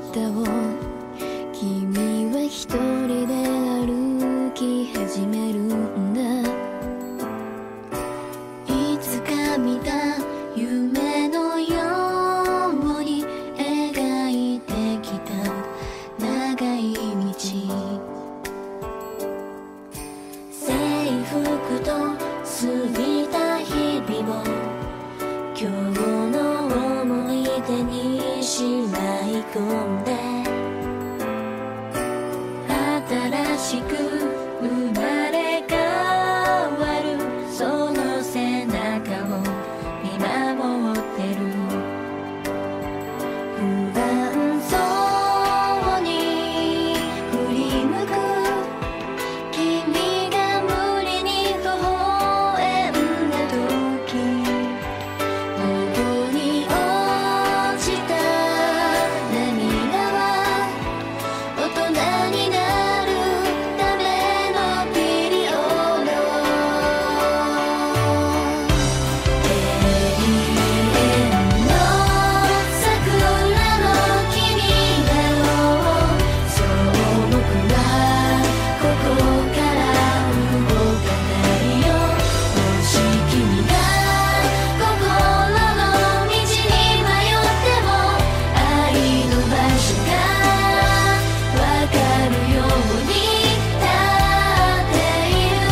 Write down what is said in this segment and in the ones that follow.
を君は一人で歩き始めるんだ。いつか見た夢のように描いてきた長い道、制服と過ぎた日々を今日の思い出にしまい込んで、新しく生まれ変わるその背中を見守ってる。不安そうに振り向く君が無理に微笑んだ時、頬に落ちた涙は大人になるためのピリオド。永遠の桜の君だろう。そう僕はここから動かないよ。もし君が心の道に迷っても愛の場所がわかるように立っている。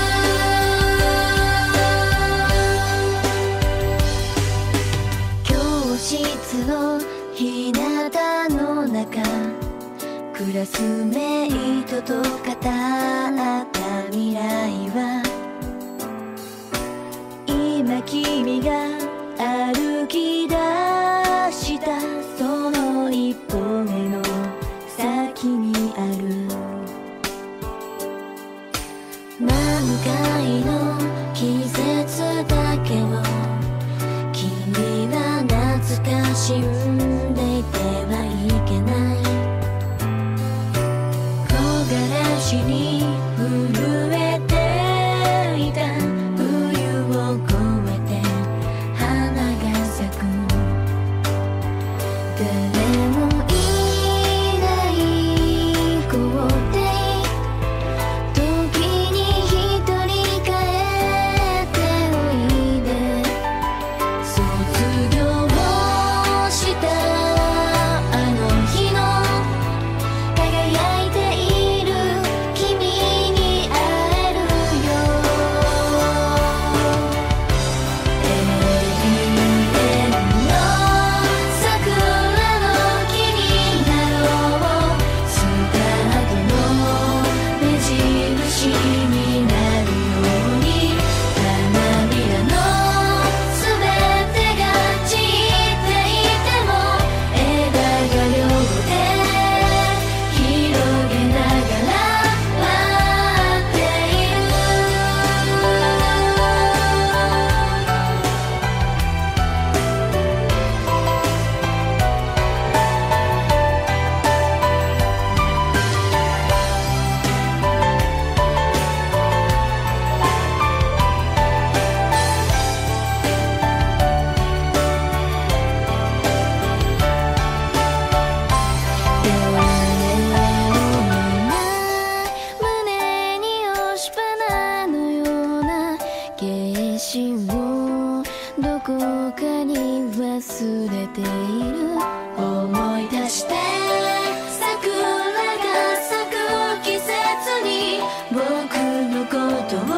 教室の日向の中、クラスメイトと語った未来は今君が歩き出したその一歩目の先にある。真向かいの季節だけを君は懐かしんでいてはいけない。木枯らしに震えていた冬を越えて花が咲く。誰もいない校庭、時に一人帰っておいで。卒業したあの日の輝いている君に会えるよ。永遠の桜の君だろう。スタートの目印になるように、花びらのすべてが散っていても枝が両手広げながら待っている。胸に押し花のような景色をどこかに忘れている。思い出して桜が咲く季節に僕のことを